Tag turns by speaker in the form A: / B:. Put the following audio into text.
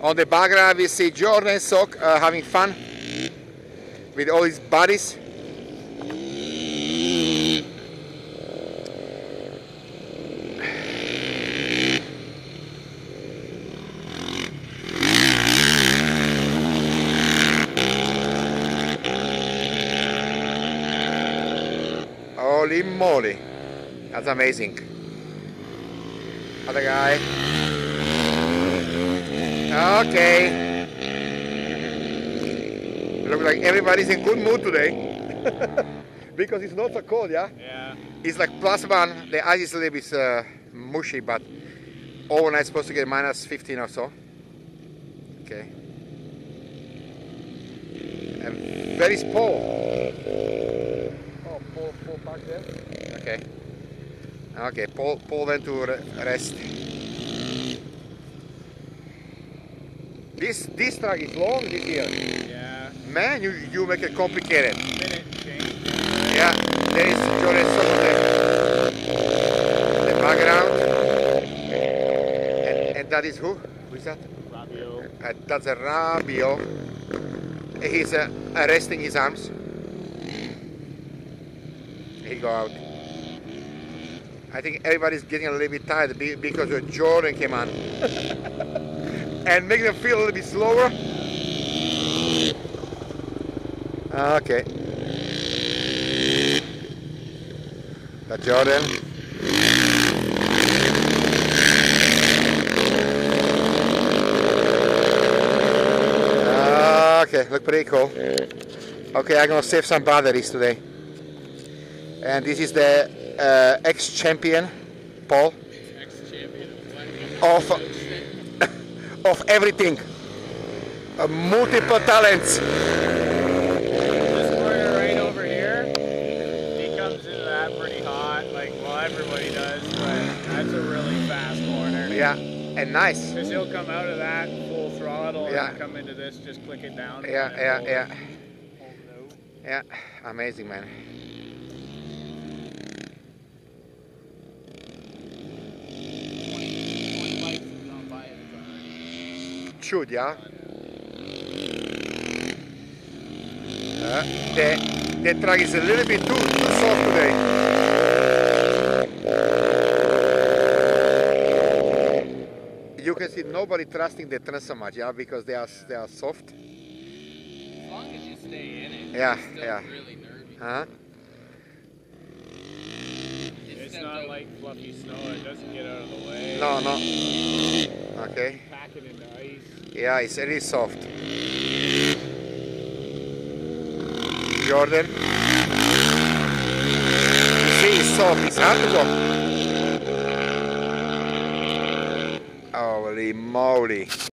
A: On the background we see Jordan Sok having fun with all his buddies. Holy moly, that's amazing. Other guy. Okay. Looks like everybody's in good mood today. Because it's not so cold, yeah?
B: Yeah.
A: It's like +1. The ice is a little bit mushy, but overnight it's supposed to get -15 or so. Okay. And where is Paul? Oh, Paul back there? Okay. Okay, Paul went to rest. This track is long this year.
B: Yeah.
A: Man, you make it complicated.
B: Minute change.
A: Yeah, there is Jordan Sok in the background. And that is who? Who is that?
B: Rabio.
A: That's a Rabio. He's resting his arms. He go out. I think everybody's getting a little bit tired because Jordan came on. And make them feel a little bit slower. Okay. That Jordan. Okay, look pretty cool. Okay, I'm gonna save some batteries today. And this is the ex-champion, Paul.
B: Ex-champion
A: Of everything. Multiple talents.
B: This corner right over here, he comes into that pretty hot, like, well, everybody does, but that's a really fast corner.
A: Yeah, and nice.
B: Because he'll come out of that full throttle
A: Yeah.
B: and come into this, just click it down.
A: Yeah,
B: and
A: yeah,
B: hold
A: yeah.
B: it out.
A: Yeah, amazing, man. Should, yeah. The track is a little bit too soft today. You can see nobody trusting the trans so much, yeah, because they are soft.
C: As long as you stay in it,
A: Yeah,
C: it's still
A: yeah.
C: really nervy.
A: Huh?
B: It's not like fluffy snow, it doesn't get out of the way.
A: No, no. Okay.
B: Pack it into ice.
A: Yeah, it's really soft. Jordan. You see, it's soft. It's hard to go. Holy moly.